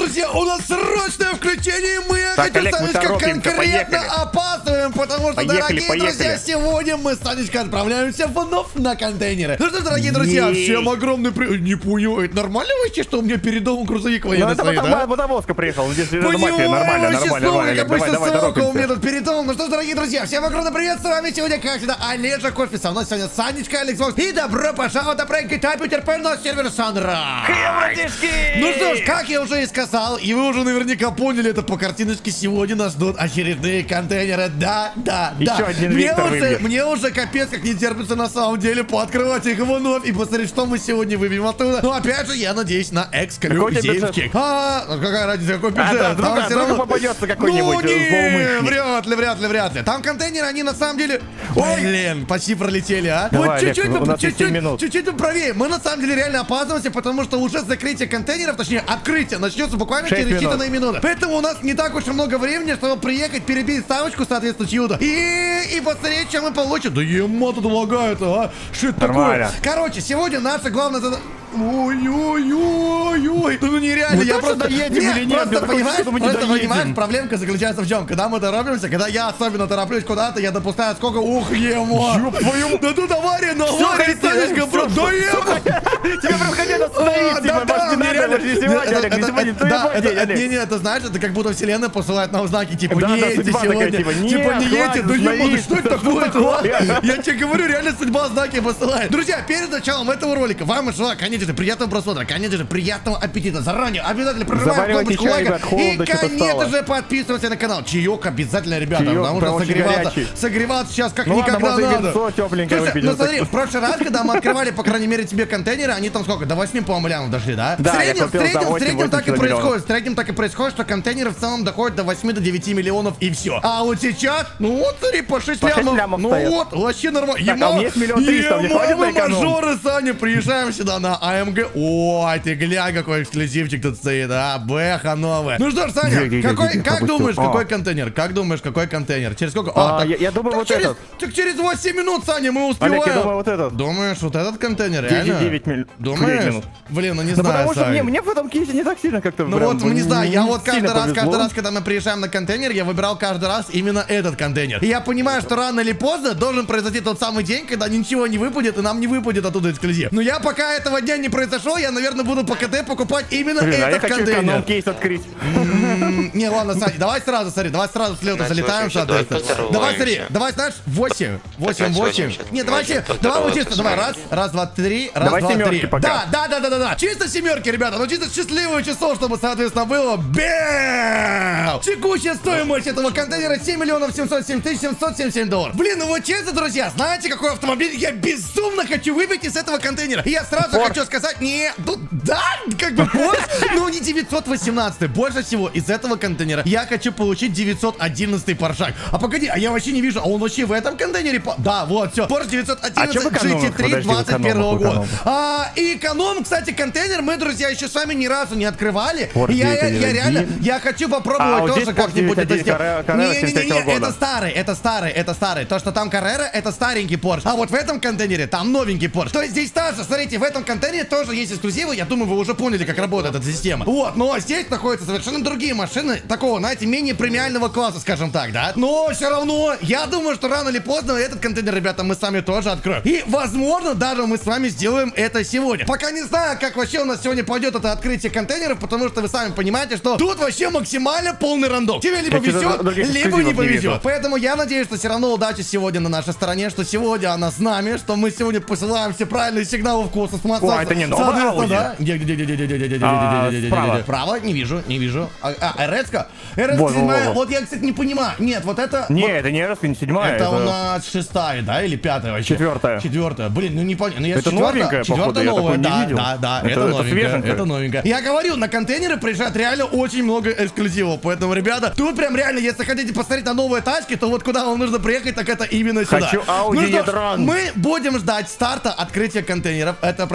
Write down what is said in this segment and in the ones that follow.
друзья, у нас срочное включение, и мы, я Так, хочу Олег, мы Санечка, торопимся, конкретно поехали. опаздываем, потому что, дорогие друзья, сегодня мы с Санечкой отправляемся вновь на контейнеры. Ну что, дорогие друзья, всем огромный привет. Не понял, это нормально вообще, что у меня перед домом грузовик военный стоит, да? Мотовозка приехал, здесь Понимаю, вообще снова, как обычно, давай, ссылка у торопимся. меня тут перед домом. Ну что ж, дорогие друзья, всем огромный привет, с вами сегодня, как всегда, Олежа Кофе, со мной сегодня Санечка, Александр. И добро пожаловать на проект GTA Peter Pan на сервер Сандра. Ну что ж, как я уже и сказал, и вы уже наверняка поняли это по картиночке, сегодня нас ждут очередные контейнеры. Да. Еще один Виктор выбьет. Мне уже капец как не терпится на самом деле пооткрывать их вновь и посмотреть, что мы сегодня выбьем оттуда. Ну опять же, я надеюсь на эксклюзивчик. Какая разница, какой бюджет? Вдруг попадется какой-нибудь злоумышленник. Вряд ли. Там контейнеры, они на самом деле... Блин, почти пролетели, а? Давай, Вот Олег, чуть-чуть правее. Мы на самом деле реально опаздываемся, потому что уже закрытие контейнеров, точнее открытие, начнется буквально через считанные минуты. Поэтому у нас не так уж и много времени, чтобы приехать, перебить ставочку, соответственно, чью-то. И посмотреть, что мы получим. Да ема тут лагает, а? Что это такое? Короче, сегодня наша главная задача... Ой-ой-ой-ой. Ну нереально, я просто едем или нет? Просто понимаешь, проблемка заключается в чем? Когда мы торопимся, когда я особенно тороплюсь куда-то, я допускаю сколько... Ух, ема! Да тут авария, но авария, Санечка, просто... Да ема! Тебе прям хотят остановить, Не, это знаешь, это как будто вселенная посылает нам знаки, типа, не едьте сегодня. Типа, не едьте, да ема, что это такое-то? Я тебе говорю, реально судьба знаки посылает. Друзья, перед началом этого ролика вам желаю, конечно же, приятного просмотра, конечно же, приятного аппетита. Заранее обязательно прожимаем кнопочку лайка и, конечно же, подписывайтесь на канал. Чаек обязательно, ребята, потому что согреваться сейчас как никогда надо. Слушай, ну смотри, в прошлый раз, когда мы открывали, по крайней мере, тебе контейнеры, они там сколько, до 8, по-моему, лямов дошли, да? Да, в среднем так и происходит. В среднем так и происходит, что контейнеры в целом доходят до 8-9 миллионов и все. А вот сейчас, ну вот, смотри, по 6 лямов. Ну вот, вообще нормально. Мы мажоры, Саня, приезжаем сюда на АМГ. Ой, ты глянь, какой эксклюзивчик тут стоит, а? Бэха новая. Ну что ж, Саня, как думаешь, какой контейнер? Как думаешь, какой контейнер? Через сколько? Я думаю, вот этот. Так через 8 минут, Саня, мы успеваем. Олег, я думаю, вот этот. Думаешь, вот этот контейнер, реально? 9 минут. Думаешь? Блин, ну не знаю, потому что Саня. мне в этом кейсе не так сильно как-то. Ну вот, не знаю, я вот каждый раз, когда мы приезжаем на контейнер, я выбирал каждый раз именно этот контейнер. И я понимаю, что рано или поздно должен произойти тот самый день, когда ничего не выпадет, и нам не выпадет оттуда эксклюзив. Но я пока этого дня не произошел, я, наверное, буду по КД покупать именно этот контейнер. Кейс открыть. Не, ладно, Саня, давай сразу, смотри, давай сразу с лета залетаем, соответственно. Давай, смотри, давай, знаешь, 8. Не, давай вот чисто, давай, раз, два, три, раз, два, три. Да. Чисто семерки, ребята, ну чисто счастливое число, чтобы, соответственно, было. Бэм! Текущая стоимость этого контейнера 7 миллионов 707 тысяч 777 долларов. Блин, ну вот честно, друзья, знаете, какой автомобиль я безумно хочу выбить из этого контейнера? И я сразу хочу сказать, не, ну да, как бы больше, но не 918, больше всего из этого контейнера я хочу получить 911 Поршак. А погоди, а я вообще не вижу, а он вообще в этом контейнере? Да, вот, все, Porsche 911 GT3 21 года. И эконом, кстати, контейнер мы, друзья, еще с вами ни разу не открывали. И я реально, я хочу попробовать тоже как-нибудь это сделать. Не, это старый. То, что там Carrera, это старенький Porsche. А вот в этом контейнере там новенький Porsche. То есть здесь также, смотрите, в этом контейнере тоже есть эксклюзивы. Я думаю, вы уже поняли, как работает эта система. Вот, но здесь находятся совершенно другие машины, такого, знаете, менее премиального класса, скажем так, да? Но все равно, я думаю, что рано или поздно этот контейнер, ребята, мы сами тоже откроем. И, возможно, даже мы с вами сделаем это сегодня. Пока не знаю, как вообще у нас сегодня пойдет это открытие контейнеров, потому что вы сами понимаете, что тут вообще максимально полный рандом. Тебе либо везет, либо не повезет. Поэтому я надеюсь, что все равно удача сегодня на нашей стороне, что сегодня она с нами, что мы сегодня посылаем все правильные сигналы в космос. О, это не новая, да? Справа? Не вижу. РС-ка? Вот я, кстати, не понимаю. Нет, вот это... Не, это не РС-ка, не 7-я. Это у нас 6-я, да? Или 5-я вообще? 4-я. Блин, ну не понятно. Это новенькая, походу, я такой не видел. Да, это новенькая. Я говорю, на контейнеры приезжает реально очень много эксклюзивов. Поэтому, ребята, тут прям реально, если хотите посмотреть на новые тачки, то вот куда вам нужно приехать, так это именно сюда. Хочу Audi e-tron. Мы будем ждать старта открытия контейнеров. Это произойдет ровно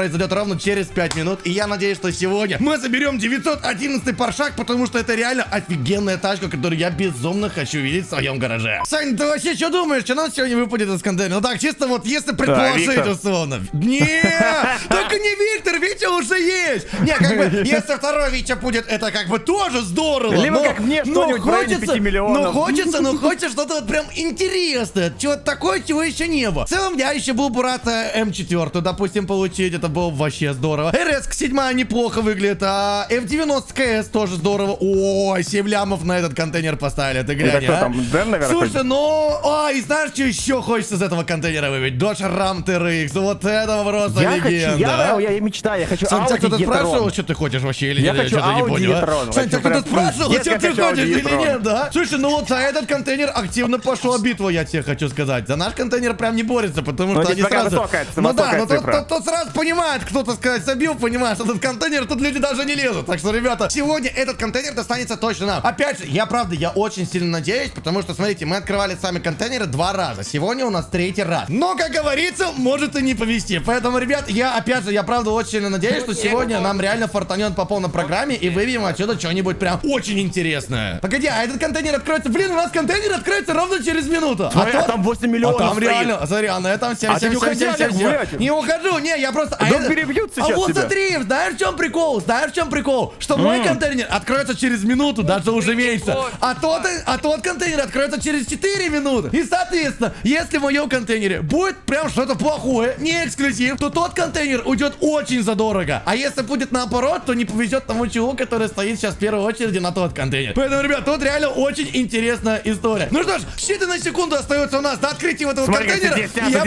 ровно через 5 минут. И я надеюсь, что сегодня мы заберем 911 Поршак, потому что это реально офигенная тачка, которую я безумно хочу видеть в своем гараже. Сань, ты вообще что думаешь, что нам сегодня выпадет из контейнера? Ну так, чисто вот если предположить условно. Не, только не Виктор, Витя уже есть. Не, как бы, если второй Витя будет, это как бы тоже здорово. Либо как мне что-нибудь в районе 5 миллионов. Хочется что-то вот прям интересное. Чего-то такое, чего еще не было. В целом, я еще был бы рад М4, допустим, получить. Это было вообще здорово. РС-7 неплохо выглядит. А F90 КС тоже здорово. О, 7 лямов на этот контейнер поставили. Ты глянь, это там, Дэн, наверное, слушай, ну... и знаешь, что еще хочется из этого контейнера выбить? Dodge Ram TRX. Вот это просто легенда. Я мечтаю, я хочу Сань, Audi кто-то e-tron. спрашивал, что ты хочешь вообще или Я нет? хочу что-то не Audi понял, e-tron. Сань, кто-то спрашивал, что ты хочешь или e-tron. нет, да? Слушай, ну вот за этот контейнер активно пошла битва, я тебе хочу сказать. За наш контейнер прям не борется, потому что они сразу... Ну да, но тот сразу понимает, кто-то сказать забил, понимаешь, этот контейнер, тут люди даже не лезут. Так что, ребята, сегодня этот контейнер достанется точно нам. Опять же, я очень сильно надеюсь, потому что, смотрите, мы открывали сами контейнеры 2 раза. Сегодня у нас 3-й раз. Но, как говорится, может и не повезти. Поэтому, ребят, я правда очень сильно надеюсь, что сегодня нам реально фартанет по полной программе и выбьем отсюда что-нибудь прям очень интересное. Погоди, а этот контейнер откроется? Блин, у нас контейнер откроется ровно через минуту. А там 8 миллионов там реально, смотри, а на этом 7. Не ухожу, не, я просто... перебьют сейчас вот тебя. смотри, знаешь, в чем прикол? Что мой контейнер откроется через минуту, даже уже меньше. А тот контейнер откроется через 4 минуты. И, соответственно, если в моем контейнере будет прям что-то плохое, не эксклюзив, то тот контейнер уйдет очень задорого. А если будет наоборот, то не повезет тому чуваку, который стоит сейчас в первой очереди на тот контейнер. Поэтому, ребят, тут реально очень интересная история. Ну что ж, считанные секунды остаются у нас до открытия этого контейнера.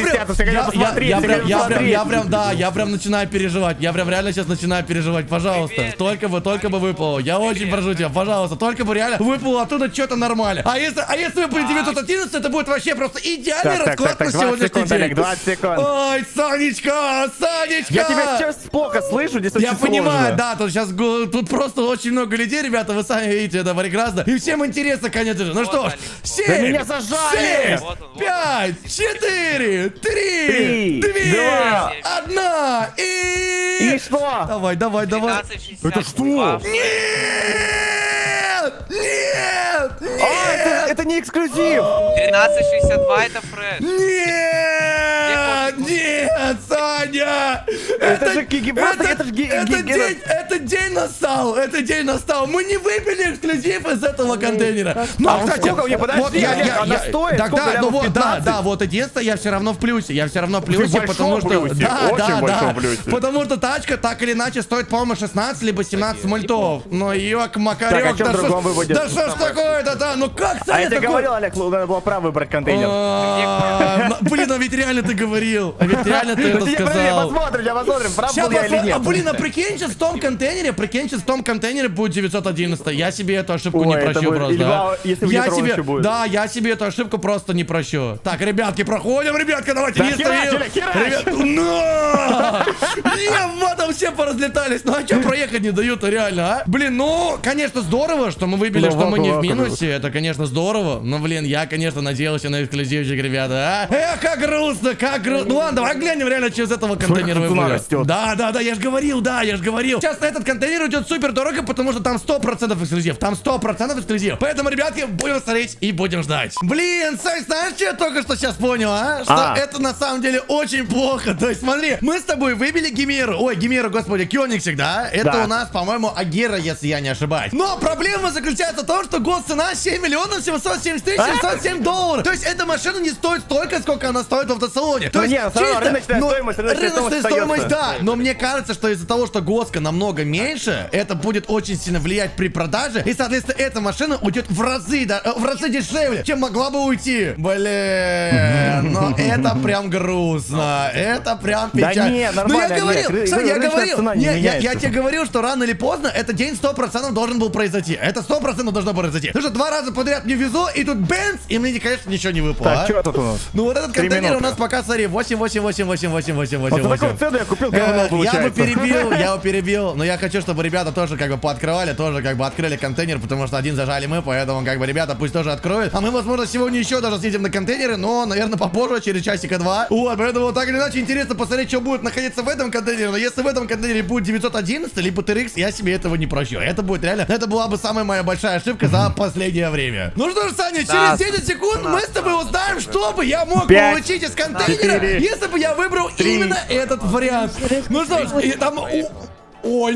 Я прям начинаю переживать. Я прям реально сейчас начинаю переживать. Пожалуйста, только бы выпало. Я очень прошу тебя, пожалуйста, только бы реально выпало оттуда что-то нормально. А если выпадет 911, это будет вообще просто идеальный расклад на сегодняшний день. 20 секунд. Ой, Санечка! Я тебя сейчас плохо слышу, здесь очень Я сложно. понимаю, да, тут просто очень много людей, ребята, вы сами видите, это прекрасно. И всем интересно, конечно же. Ну что ж, 7, да меня зажали. 6, 5, 4, 3, 2, 1 И что? Давай. 13,62. Это что? Нет! Это не эксклюзив. 13,62 это фреш. Нет, Саня! Это же гигабайт, Этот день настал. Мы не выбили эксклюзив из этого контейнера. Но, кстати, вот единственное, я все равно в плюсе. Потому что... Потому что тачка так или иначе стоит, по-моему, 16 либо 17 мультов. Но ёк, Макарёк, да что ж такое-то, да? Ну как, Саня, а я тебе говорил, Олег, надо было право выбрать контейнер. Блин, а ведь реально ты говорил. А ведь реально ты это сказал. Посмотрим, прав был я или нет. Блин, а прикинь, в том контейнере будет 911. Я себе эту ошибку не прощу просто. Я себе эту ошибку просто не прощу. Так, ребятки, проходим, ребятки, давайте. Вот там все поразлетались. Ну а что проехать не дают-то реально, а? Блин, ну, конечно, здорово, что мы выбили, что мы не в минусе. Это, конечно, здорово. Но, блин, я, конечно, надеялся на эксклюзивчик, ребята, а? Эх, как грустно. Ну ладно, давай глянем реально, что из этого контейнера выбили. Да, я же говорил. Сейчас этот контейнер идет супер дорого, потому что там 100% эксклюзив. Поэтому, ребятки, будем смотреть и будем ждать. Блин, Сань, знаешь, что я только что сейчас понял, а? Что это на самом деле очень плохо. То есть, смотри, мы с тобой выбили Гимеру. Ой, Гимеру, господи, Кёнигсик, да? Это у нас, по-моему, Агера, если я не ошибаюсь. Но проблема заключается в том, что госцена 7 миллионов 770 тысяч 707 долларов. То есть, эта машина не стоит столько, сколько она стоит в автосалоне. То есть, рыночная стоимость, да. Но мне кажется, что из-за того, что госка намного меньше, это будет очень сильно влиять при продаже. И, соответственно, эта машина уйдет в разы дешевле, чем могла бы уйти. Блин, но это прям грустно. Это прям печально. Да не, нормально. Я тебе говорил, что рано или поздно этот день 100% должен был произойти. Это 100% должно произойти. Потому что 2 раза подряд мне везло, и тут бенц, и мне, конечно, ничего не выпало. Так, что тут у нас? Ну вот этот контейнер у нас пока, смотри, 8. Вот за такую цену я купил говно, получается. Я бы перебил, но я хочу, чтобы ребята тоже как бы пооткрывали, тоже как бы открыли контейнер, потому что один зажали мы, поэтому как бы ребята пусть тоже откроют. А мы, возможно, сегодня еще даже съедем на контейнеры, но, наверное, попозже, через часика 2. Вот, поэтому так или иначе интересно посмотреть, что будет находиться в этом контейнере. Но если в этом контейнере будет 911 либо TRX, я себе этого не прощу. Это будет реально, это была бы самая моя большая ошибка за последнее время. Ну что ж, Саня, через 10 секунд мы с тобой узнаем, что бы я мог получить из контейнера, если бы я выбрал именно этот вариант. Ну что ж, и там... О,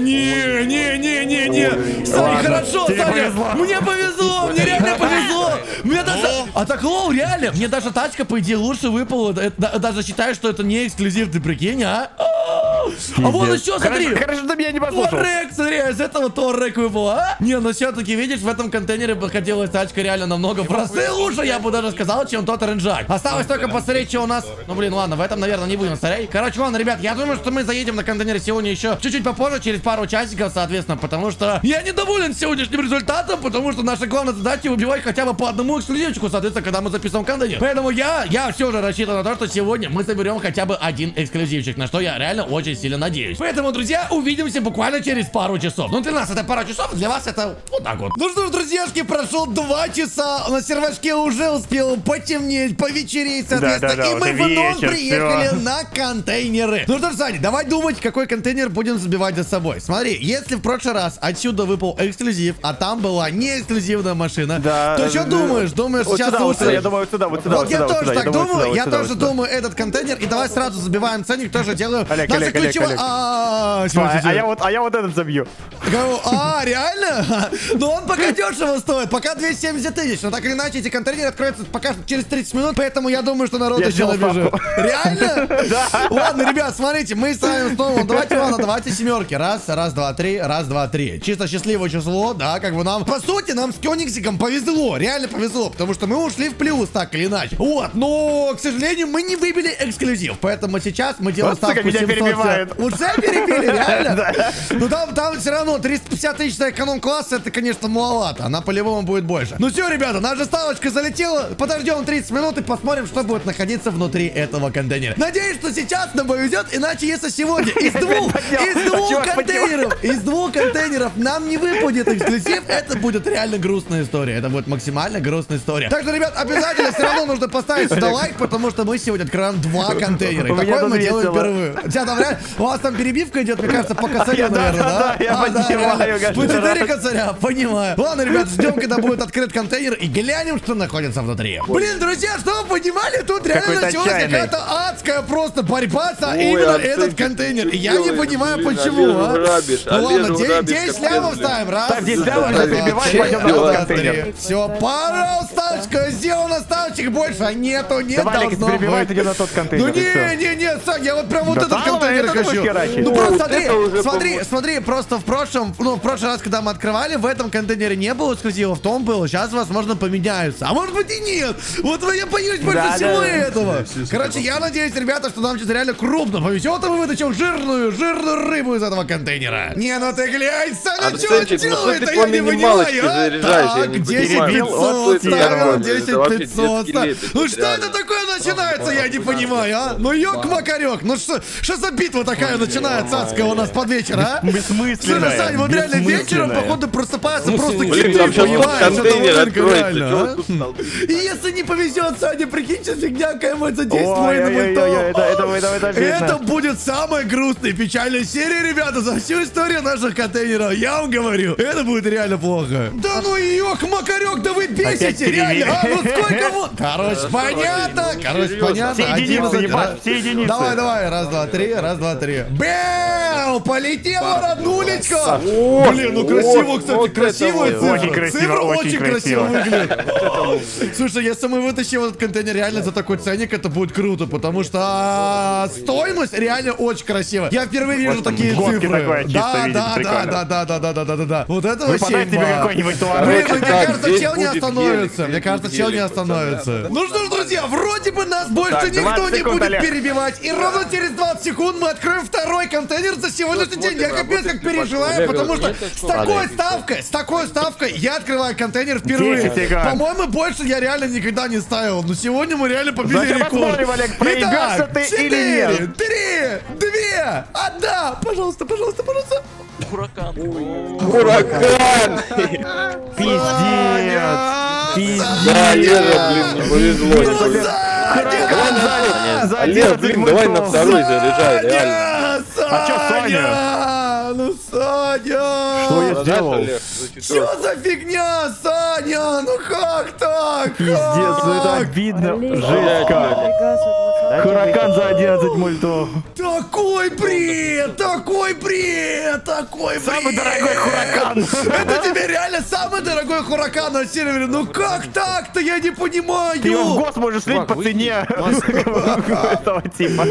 не. Саня, хорошо, Саня. Мне повезло, мне реально повезло. Мне даже... А так, лоу, реально. Мне даже тачка, по идее, лучше выпала. Даже считаю, что это не эксклюзив, ты прикинь, а? А вот еще, смотри. Хорошо, ты меня не послушал. Торрек, смотри, из этого Торрек выпал, а? Не, ну все-таки, видишь, в этом контейнере находилась тачка реально намного простее лучше, я бы даже сказал, чем тот оранжак. Осталось только посмотреть, что у нас... Ну, блин, ладно, в этом, наверное, не будем смотреть. Короче, ладно, ребят, я думаю, что мы заедем на контейнер сегодня еще чуть-чуть попозже, через пару часиков, соответственно, потому что я недоволен сегодняшним результатом, потому что наша главная задача убивать хотя бы по одному эксклюзивчику, соответственно, когда мы записываем контейнер. Поэтому я все же рассчитываю на то, что сегодня мы соберем хотя бы один эксклюзивчик, на что я реально очень сильно надеюсь. Поэтому, друзья, увидимся буквально через пару часов. Ну, для нас это пара часов, для вас это вот так вот. Ну что ж, друзьяшки, прошло 2 часа, на сервачке уже успел потемнеть, повечереть, соответственно, и мы вновь приехали на контейнеры. Ну что ж, Саня, давай думать, какой контейнер будем забивать за собой. Смотри, если в прошлый раз отсюда выпал эксклюзив, а там была не эксклюзивная машина, то что думаешь? Думаешь, вот сейчас лучше? Я думаю, сюда, вот сюда. Вот я тоже так думаю, я тоже думаю этот контейнер, и давай сразу забиваем ценник, тоже делаю. Олег. А я вот этот забью. Реально? Ну он пока дешево стоит, пока 270 тысяч. Но так или иначе, эти контейнеры откроются пока через 30 минут, поэтому я думаю, что народ еще набежит. Реально? Да. Ладно, ребят, смотрите, мы ставим снова. Давайте семерки. Раз, два, три. Чисто счастливое число, да, как бы нам... По сути, нам с Кёнигсиком повезло, реально повезло, потому что мы ушли в плюс, так или иначе. Вот, но, к сожалению, мы не выбили эксклюзив, поэтому сейчас мы делаем ставку 700. Уже перебили, реально? Ну там все равно 350 тысяч за эконом-класс, это, конечно, маловато. Она по-любому будет больше. Ну все, ребята, наша ставочка залетела. Подождем 30 минут и посмотрим, что будет находиться внутри этого контейнера. Надеюсь, что сейчас нам повезет, иначе если сегодня из двух контейнеров нам не выпадет эксклюзив, это будет реально грустная история. Это будет максимально грустная история. Так что, ребят, обязательно все равно нужно поставить сюда лайк, потому что мы сегодня открываем 2 контейнера. И такое мы делаем впервые. У вас там перебивка идет, мне кажется, по косарю, наверное, да? Я понимаю. По 4 косаря, понимаю. Ладно, ребят, ждем, когда будет открыт контейнер, и глянем, что находится внутри. Блин, друзья, что вы понимали? Тут реально началась какая-то адская просто борьба за именно этот контейнер. И я не понимаю, почему, а? Ну ладно, 10 лямов ставим. Раз, все, пожалуйста, ставочка сделана, ставочек больше нету, не должно быть. Ну не, Сань, я вот прям вот этот контейнер хочу. Ну просто смотри, просто в прошлый раз, когда мы открывали, в этом контейнере не было эксклюзива, в том было. Сейчас, возможно, поменяются. А может быть и нет. Вот я боюсь больше всего этого. Короче, я надеюсь, ребята, что нам сейчас реально крупно повезет, и мы вытащим жирную рыбу из этого контейнера. Не, ну ты глянь, Саня, что он делает? Я не понимаю, Так, 10500 ставим, 10500 ставим. Ну что это такое начинается, я не понимаю, а? Ну ёк-макарёк, ну что за битва такая начинается адская у нас под вечер, а? Бессмысленная. Саня, вот реально вечером, походу, просыпается просто Блин, там сейчас контейнер откроется. И если не повезет, Саня, прикинь, что фигня какая-нибудь задействует. Это будет самая грустная и печальная серия, ребята, за всю историю наших контейнеров. Я вам говорю, это будет реально плохо. Да ну ёк-макарёк, да вы бесите, реально. А ну сколько вот? Короче, понятно. Все единицы. Давай, раз, два, три. Бэу, полетела, роднулечка. Блин, ну красиво, кстати, красивая цифра. Цифра очень красиво выглядит. Слушай, если мы вытащим этот контейнер реально за такой ценник, это будет круто, потому что стоимость реально очень красивая. Я впервые вижу такие цифры. Да. Вот это вообще какой-нибудь товар. Блин, мне кажется, чел не остановится. Ну что ж, друзья, вроде бы нас больше никто не будет перебивать. И ровно через 20 секунд мы откроем второй контейнер за сегодняшний день я капец как переживаю, потому что с такой ставкой я открываю контейнер впервые. По-моему, больше я реально никогда не ставил. Но сегодня мы реально побили рекорд. Проебешься ты или нет? 3, 2, 1. Пожалуйста, пожалуйста, пожалуйста. Хуракан. Хуракан! Пиздец. Да, Лера, блин, не повезло. Олег, блин, давай на второй заряжай, реально. А чё, Саня? Ну, Саня! Что я сделал? Что за фигня, Саня? Ну как так? Пиздец, ну это обидно. Жестко. Хуракан за 11 мультов. Такой бред! Такой бред! Такой бред! Самый дорогой Хуракан! Это тебе реально самый дорогой Хуракан на сервере! Ну как так-то? Я не понимаю! Ты его в гос можешь слить по цене этого типа.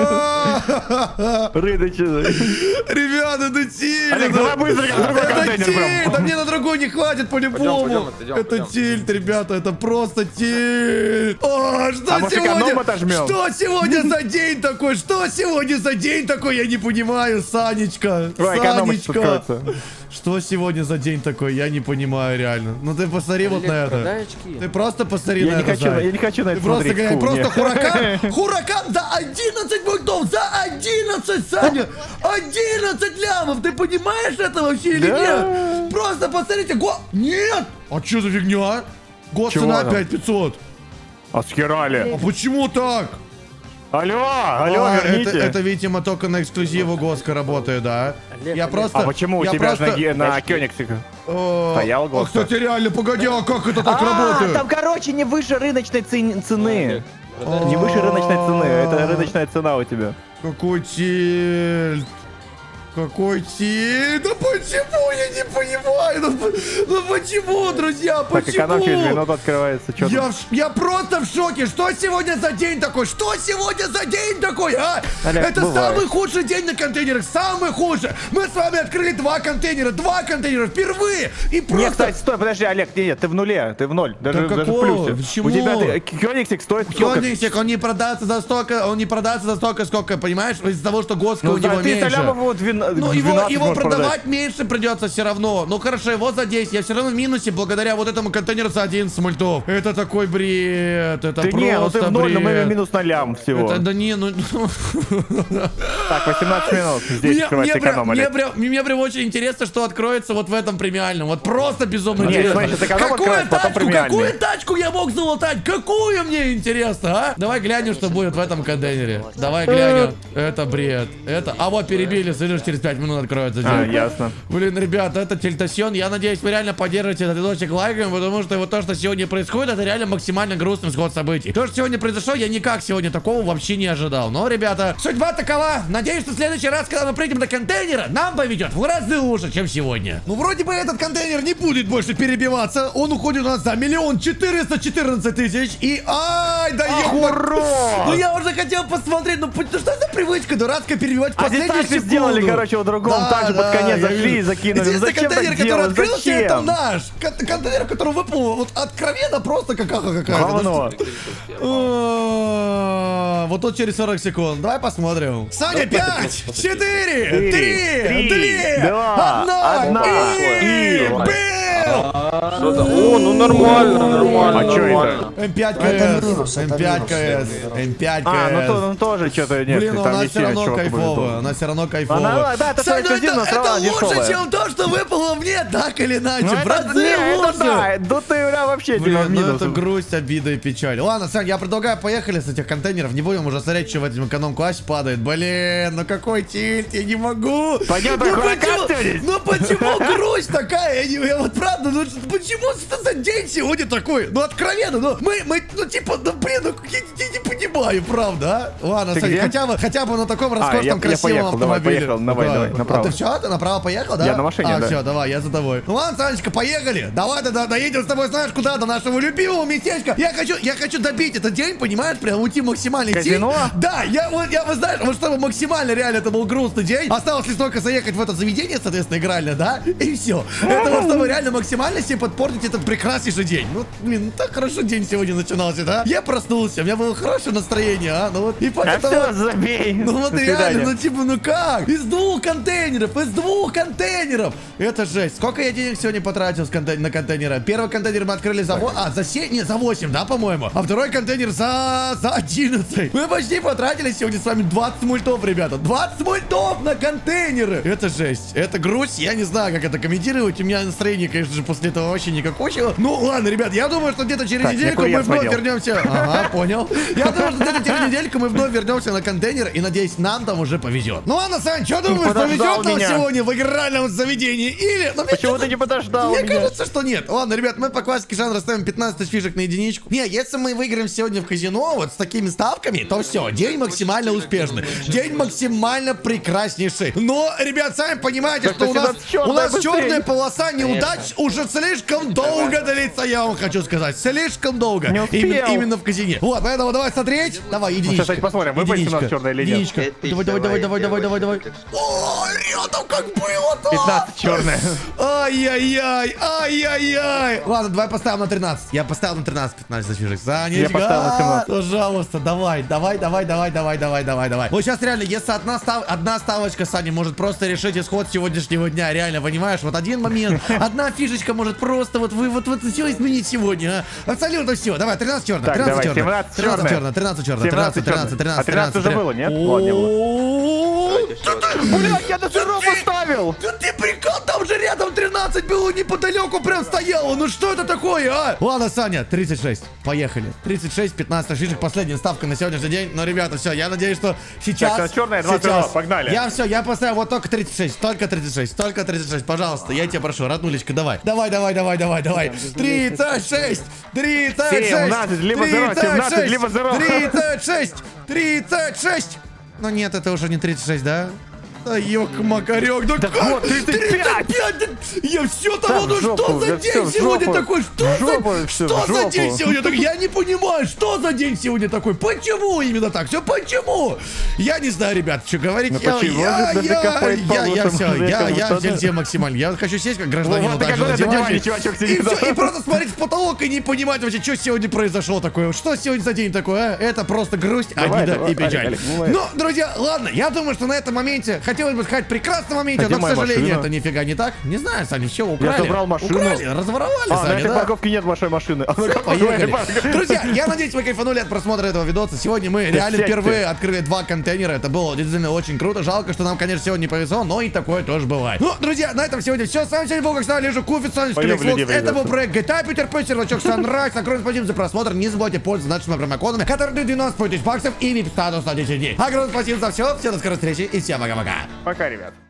Рыночный. Ребята, это тильт! Олег, давай быстро другой контейнер прям. Да мне на другой не хватит по-любому! Это тильт, ребята, это просто тильт! О, что сегодня? Что сегодня за день такой? Что сегодня за день такой? Я не понимаю, Санечка! Санечка! Что сегодня за день такой? Я не понимаю реально. Ну ты посмотри вот на это. Ты просто посмотри на это. Я не хочу на это смотреть. Просто Хуракан. Хуракан за 11 мультов. За 11, Саня. 11 лямов. Ты понимаешь это вообще или нет? Просто посмотрите. Нет. А что за фигня? Год цена опять 500. А схерали. А почему так? Алло, верните. Это, видимо, только на эксклюзиву Госка работает, да? Я просто... А почему у тебя же на Кёнигсике стоял Гос? Кстати, реально, погоди, а как это так работает? Там, короче, не выше рыночной цены. Не выше рыночной цены, это рыночная цена у тебя. Какой тильт. Какой тильт? Да почему? Я не понимаю. Ну почему, друзья? Почему? Так, эконом через минуту открывается. Я просто в шоке. Что сегодня за день такой? Что сегодня за день такой, а? Олег, это бывает. самый худший день на контейнерах. Самый худший. Мы с вами открыли два контейнера впервые. И просто... Нет, кстати, стой, подожди, Олег, нет, ты в нуле, ты в ноль. Даже в плюсе. Почему? У тебя Кёнигсик стоит... Кёнигсик, он не продается за столько, сколько, понимаешь? Из-за того, что Госка у него меньше. Ну, его продавать меньше придется все равно. Ну, хорошо, его за 10. Я все равно в минусе благодаря вот этому контейнеру за 11 мультов. Это такой бред. Это ты просто не, ну ты в ноль, бред. но мы минус на лям всего. Да не, ну... Так, 18 минут. Здесь открывается эконом, Олег. Мне прям очень интересно, что откроется вот в этом премиальном. Вот просто безумно интересно. Какую тачку я мог залутать? Какую мне интересно, а? Давай глянем, что будет в этом контейнере. Давай глянем. Это бред. А вот перебили, следуешь через 5 минут откроется. Ясно. Блин, ребята, это тильтасьон. Я надеюсь, вы реально поддержите этот видосик лайком, потому что вот то, что сегодня происходит, это реально максимально грустный исход событий. То, что сегодня произошло, я никак сегодня такого вообще не ожидал. Но, ребята, судьба такова. Надеюсь, что в следующий раз, когда мы придем до контейнера, нам поведет в разы лучше, чем сегодня. Ну, вроде бы этот контейнер не будет больше перебиваться. Он уходит у нас за 1 414 000. И, ай, да ё... Ну, я уже хотел посмотреть, ну, что за привычка дурацкая перебивать в последнюю секунду? Сделали, короче, у другом так же под конец зашли и закинули. Единственный контейнер, который открылся, это наш. Контейнер, который выпал, вот откровенно просто какая-то. Говно. Вот тут через 40 секунд. Давай посмотрим. Саня, 5, 4, 3, 2, 1 и бил! Что-то... О, ну нормально. А что это? М5 КС, М5 КС, М5 КС. Ну тоже что-то нет. Блин, она все равно кайфовая, она все равно кайфовая. Да, это лучше, чем то, что выпало мне, так или иначе. В разы лучше. Да ты вообще Блин, ну это грусть, обида и печаль. Ладно, Сань, я предлагаю, поехали с этих контейнеров. Не будем уже смотреть, что в этом эконом-классе падает. Блин, ну какой тильт, я не могу. Пойдем, ну почему грусть такая? Я вот правда, ну почему это за день сегодня такой? Ну откровенно, ну мы, ну типа, ну блин, ну я не понимаю, правда, а? Ладно, Сань, хотя бы на таком роскошном красивом автомобиле. Давай, направо. А ты все, ты направо поехал, да? Я на машине, да. Все, давай, я за тобой. Ну ладно, Санечка, поехали. Давай доедем с тобой, знаешь, куда? До нашего любимого местечка. Я хочу добить этот день, понимаешь, прям уйти максимальный день. Казино? Да, вы знаешь, вот чтобы максимально реально это был грустный день. Осталось лишь только заехать в это заведение, соответственно, игральное, да? И все. Это вот чтобы реально максимально себе подпортить этот прекраснейший день. Ну, блин, так хорошо день сегодня начинался, да? Я проснулся, у меня было хорошее настроение, а? Ну вот, и после того... все, забей. Ну вот реально, ну типа, ну как? Из двух контейнеров! Это жесть. Сколько я денег сегодня потратил на контейнеры? Первый контейнер мы открыли за 8, да, по-моему? А второй контейнер за 11. Мы почти потратили сегодня с вами 20 мультов, ребята. 20 мультов на контейнеры! Это жесть. Это грусть. Я не знаю, как это комментировать. У меня настроение, конечно же, после этого вообще никакого. Ну ладно, ребят, я думаю, что где-то через недельку мы вновь вернемся. Ага, понял. Я думаю, что где-то через недельку мы вновь вернемся на контейнер. И надеюсь, нам там уже повезет. Ну ладно, Сань, что думаешь, повезет нам сегодня в игральном заведении? Или... Почему ты не подождал Мне меня? кажется, что нет. Ладно, ребят, мы по классике жанра ставим 15 тысяч фишек на единичку. Не, если мы выиграем сегодня в казино вот с такими ставками, то все, день максимально успешный. День максимально прекраснейший. Но, ребят, сами понимаете, что у нас черная полоса неудач уже слишком долго длится, я вам хочу сказать. Слишком долго. Именно в казине. Вот, поэтому давай смотреть. Давай, единичка. Сейчас посмотрим, выпадет у нас черная или нет. Единичка. Давай. О, рядом как было-то. 15 черная. Ай-яй-яй. Ладно, давай поставим на 13. Я поставил на 13-15 фишек. Санечка. Я поставил на 17. Пожалуйста, давай. Вот сейчас реально, если одна ставочка, Саня, может просто решить исход сегодняшнего дня. Реально, понимаешь? Вот один момент, одна фишечка может просто вот все изменить сегодня. Абсолютно все. Давай, 13 черная. 13 черная. 13 уже было, нет? Блядь, я даже робу ставил. Да ты прикол, там же рядом 13 было неподалеку, прям стояло. Ну что это такое, а? Ладно, Саня, 36. Поехали. 36, 15 фишек. Последняя ставка на сегодняшний день. Но, ребята, все, я надеюсь, что сейчас... Так, черная, 20, погнали. Я поставил вот только 36. Только 36. Пожалуйста, я тебя прошу, роднулечка, давай. Давай. 36. 17, либо 0, 17, либо 0. 36. Но нет, это уже не 36, да? Да ёк-макарёк, да как? Вот, 35! Я все того, ну что за день сегодня такой? Что за день сегодня такой? Я не понимаю, что за день сегодня такой? Почему именно так? Все почему? Я не знаю, ребят, что говорить. Я в дельте максимально. Я хочу сесть, как гражданин удачного и просто смотреть в потолок и не понимать вообще, что сегодня произошло такое. Что сегодня за день такое, а? Это просто грусть, обида и печаль. Ну, друзья, ладно, я думаю, что на этом моменте хотелось бы сказать прекрасном моменте, но, к сожалению, это нифига не так. Не знаю, Саня, все украли. Я забрал машину. Разворовали, Саня, на этой парковке нет вашей машины. Поехали. Друзья, я надеюсь, вы кайфанули от просмотра этого видоса. Сегодня мы реально впервые открыли 2 контейнера. Это было действительно очень круто. Жалко, что нам, конечно, сегодня не повезло, но и такое тоже бывает. Ну, друзья, на этом сегодня все. С вами сегодня был, как всегда, Лежа Куфи, это был проект GTA Питер Пэ, сервачок Sunrise. Огромное спасибо за просмотр. Не забывайте пользоваться нашими промокодами, которые дают 90 тысяч баксов и VIP статус на 10 дней. Огромное спасибо за все. Всем до скорой встречи и всем пока-пока. Пока, ребят.